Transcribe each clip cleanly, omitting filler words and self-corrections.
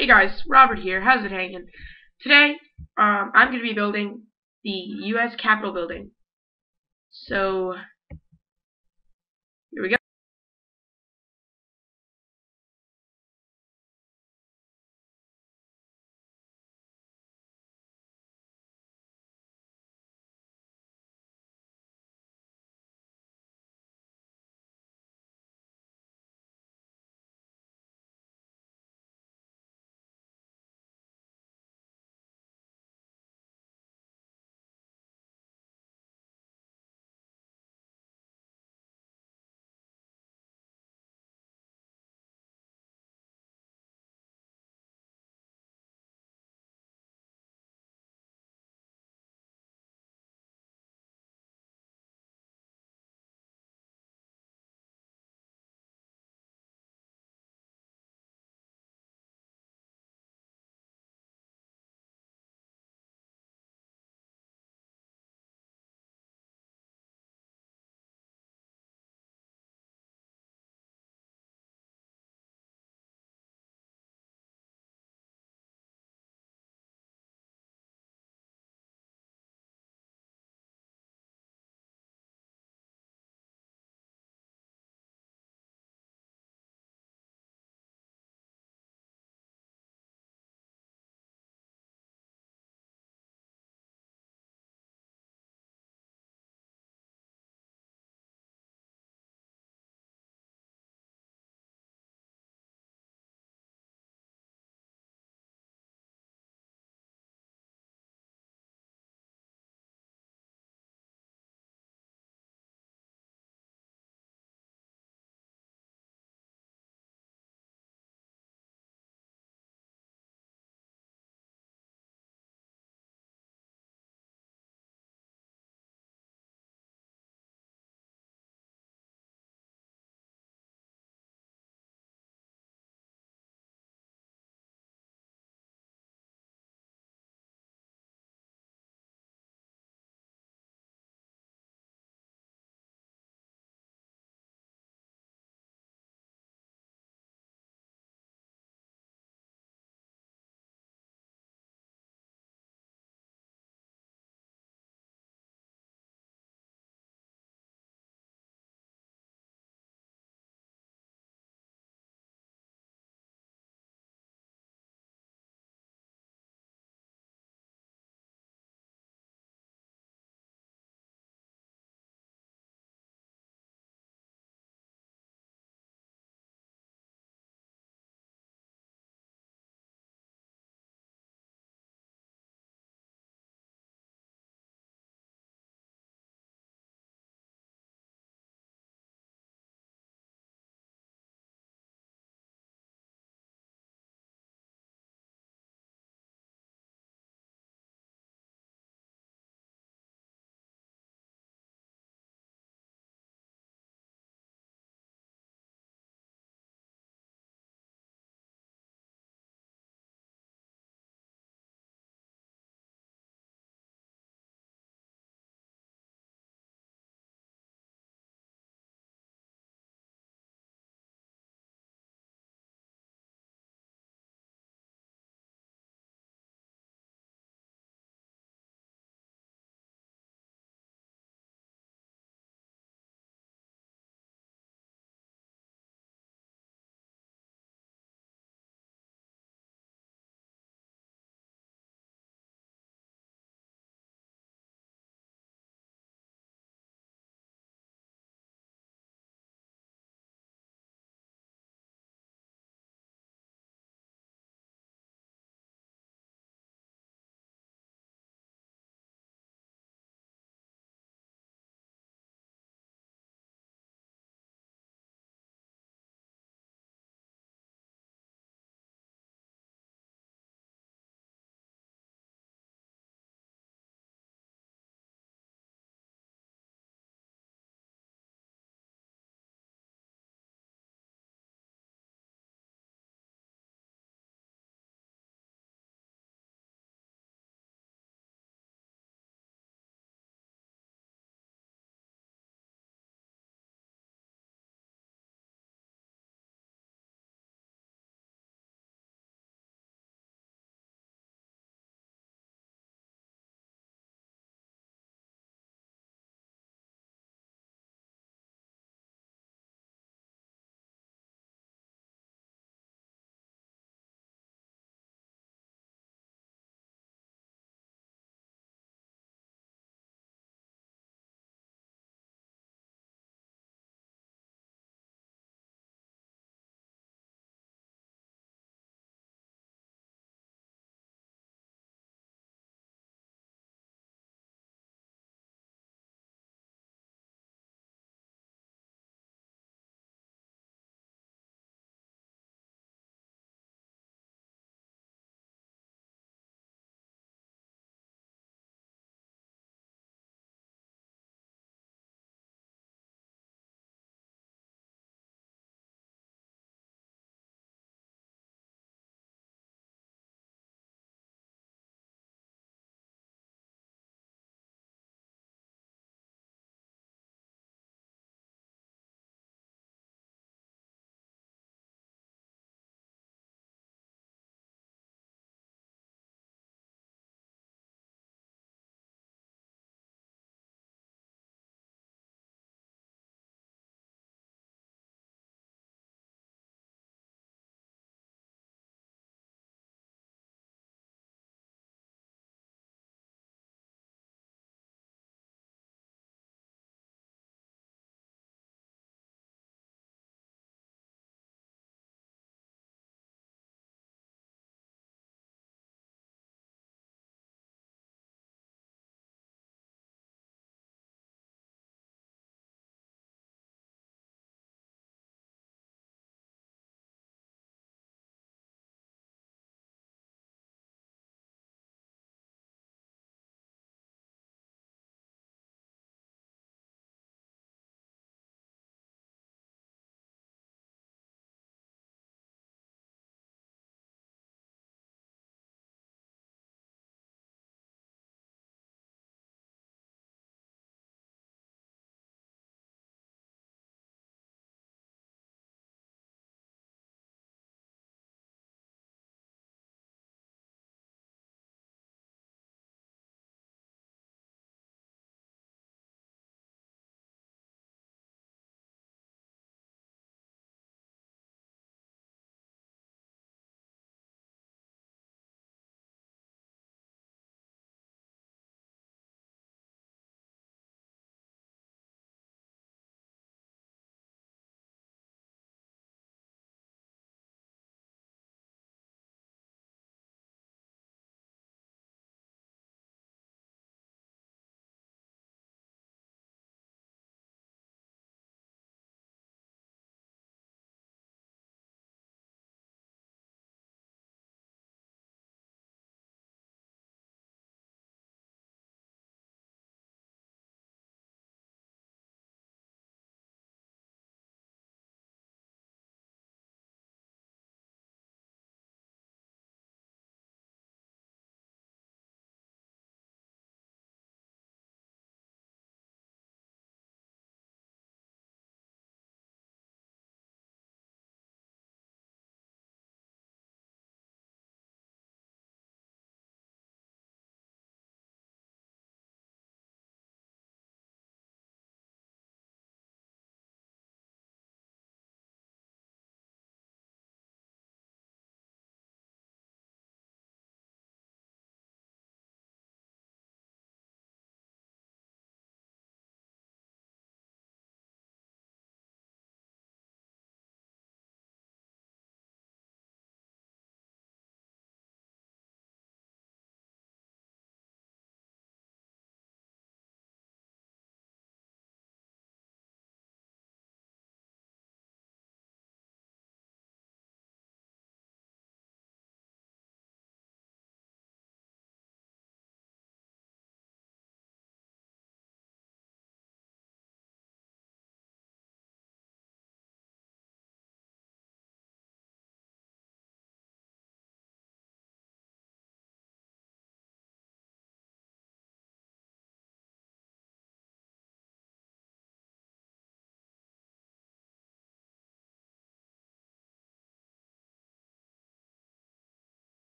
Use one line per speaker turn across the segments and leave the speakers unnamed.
Hey guys, Robert here. How's it hanging? Today, I'm going to be building the U.S. Capitol building. So, here we go.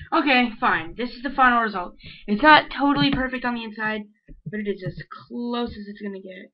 Okay, fine. This is the final result. It's not totally perfect on the inside, but it is as close as it's gonna get.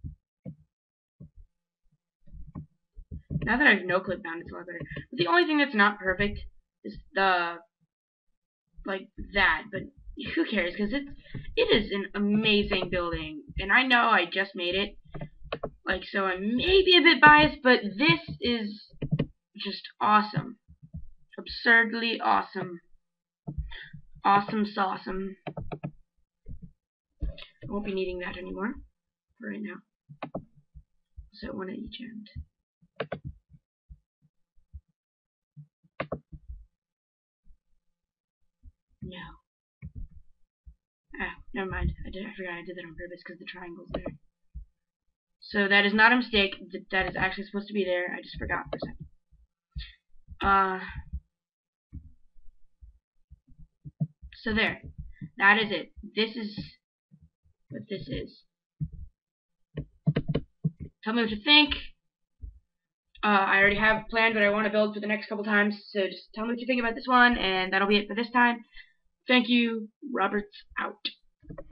Now that I've no-clip bound, it's a lot better. But the only thing that's not perfect is the, like, that. But who cares? Because it is an amazing building. And I know I just made it. Like, so I may be a bit biased, but this is just awesome. Absurdly awesome. Awesome sauceum. I won't be needing that anymore for right now. So one at each end. No. Ah, never mind. I forgot I did that on purpose because the triangle's there. So that is not a mistake. That is actually supposed to be there. I just forgot for a second. So there. That is it. This is what this is. Tell me what you think. I already have planned what I want to build for the next couple times, so just tell me what you think about this one, and that'll be it for this time. Thank you. Roberts out.